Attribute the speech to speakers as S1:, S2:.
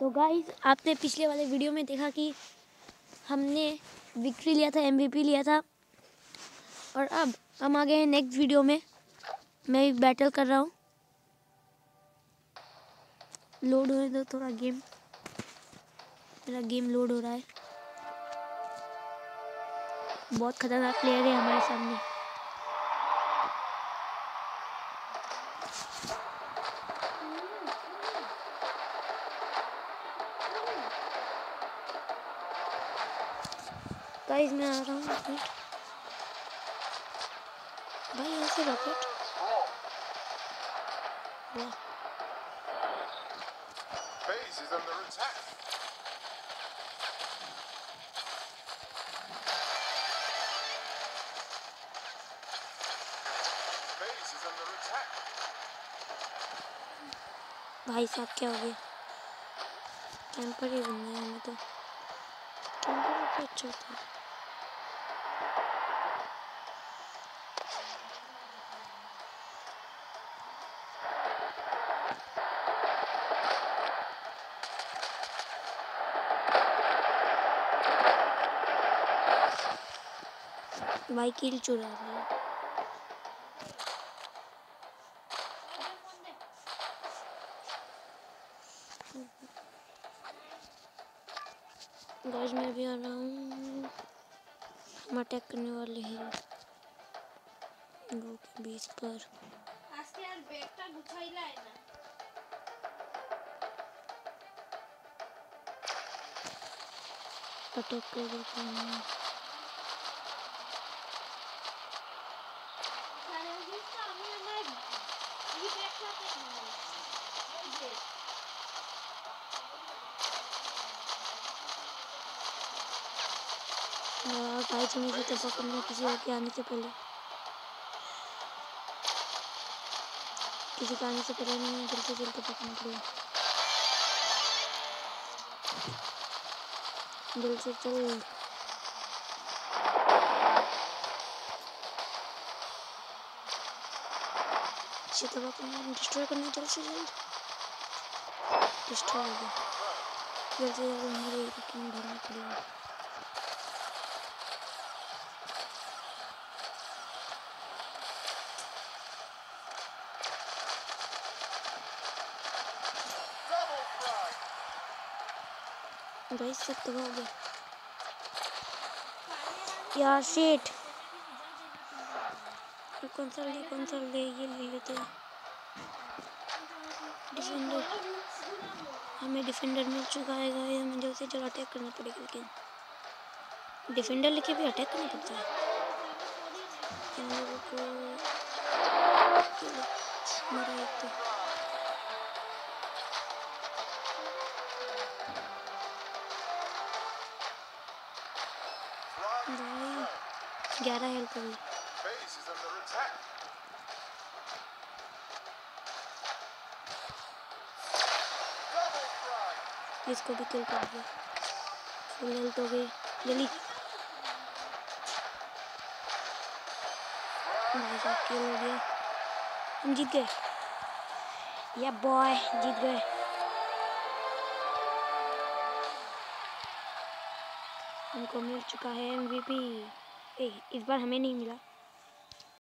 S1: तो गाइस आपने पिछले वाले वीडियो में देखा कि हमने विक्ट्री लिया था, MVP लिया था। और अब हम आ गए हैं नेक्स्ट वीडियो में। मैं भी बैटल कर रहा हूँ। लोड होने दो थोड़ा गेम। मेरा गेम लोड हो रहा है। बहुत खतरनाक प्लेयर है हमारे सामने। गाइस मैं आ रहा हूँ भाई, ऐसे रॉकेट। वाह
S2: Base is under attack. Base is under attack.
S1: भाई साहब क्या हो गया? कैंपर ही बनना है हमें तो। कैंपर तो अच्छा होता है। भाई किल चुरा लिया। गाइस मैं भी आ रहा हूँ। हम अटैक करने वाले हैं गो के बीच पर। अटैक कर देते हैं। भाई तो मुझे तो पकड़ना किसी और के आने से पहले। किसी के आने से पहले नहीं, जल्द से जल्द पकड़ना पड़ेगा। जल्द से चल। इसे तो डिस्ट्रॉय करना जल्द से जल्द। डिस्ट्रॉय हो गया। जल्द से जल्द हमारे किंग भरना पड़ेगा। भाई सब तबाह हो गया यार। शिट। कौन सा ले ये ले लेते हैं। डिफेंडर, हमें डिफेंडर मिल चुका है गाइस। हमें जल्द से जल्द अटैक करना पड़ेगा। लेकिन डिफेंडर लेके भी अटैक करना पड़ता है इन लोगों को। मेरा एक तो भाई 11 हेल्थ हुई।
S2: Base is under attack. Double frag.
S1: इसको भी किल कर दिया। फुल हेल्थ हो गई। जल्दी भाई साहब किल हो गया। हम जीत गए। या बॉय जीत गए। हमको मिल चुका है MVP। इस बार हमें नहीं मिला।